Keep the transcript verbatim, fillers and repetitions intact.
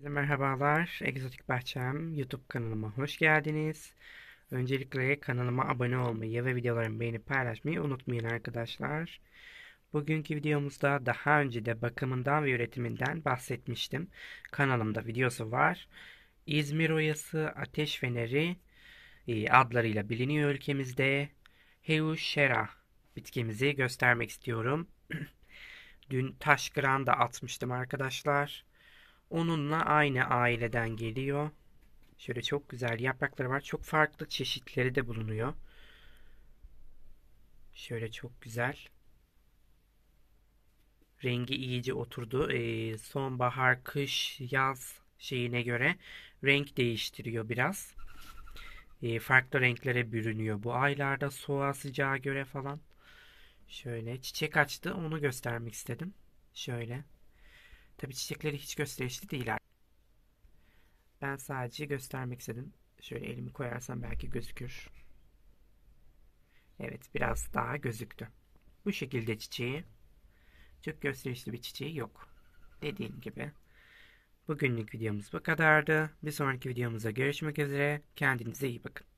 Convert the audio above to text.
Herkese merhabalar. Egzotik Bahçem YouTube kanalıma hoş geldiniz. Öncelikle kanalıma abone olmayı ve videolarımı beğenip paylaşmayı unutmayın arkadaşlar. Bugünkü videomuzda daha önce de bakımından ve üretiminden bahsetmiştim. Kanalımda videosu var. İzmir Oyası Ateş Feneri e, adlarıyla biliniyor ülkemizde. Heuchera bitkimizi göstermek istiyorum. Dün taş kıran da atmıştım arkadaşlar. Onunla aynı aileden geliyor. Şöyle çok güzel yaprakları var. Çok farklı çeşitleri de bulunuyor. Şöyle çok güzel. Rengi iyice oturdu. Ee, sonbahar, kış, yaz şeyine göre renk değiştiriyor biraz. Ee, farklı renklere bürünüyor bu aylarda soğuğa sıcağa göre falan. Şöyle çiçek açtı. Onu göstermek istedim. Şöyle. Tabii çiçekleri hiç gösterişli değil. Ben sadece göstermek istedim. Şöyle elimi koyarsam belki gözükür. Evet, biraz daha gözüktü. Bu şekilde çiçeği. Çok gösterişli bir çiçeği yok. Dediğim gibi. Bugünlük videomuz bu kadardı. Bir sonraki videomuzda görüşmek üzere. Kendinize iyi bakın.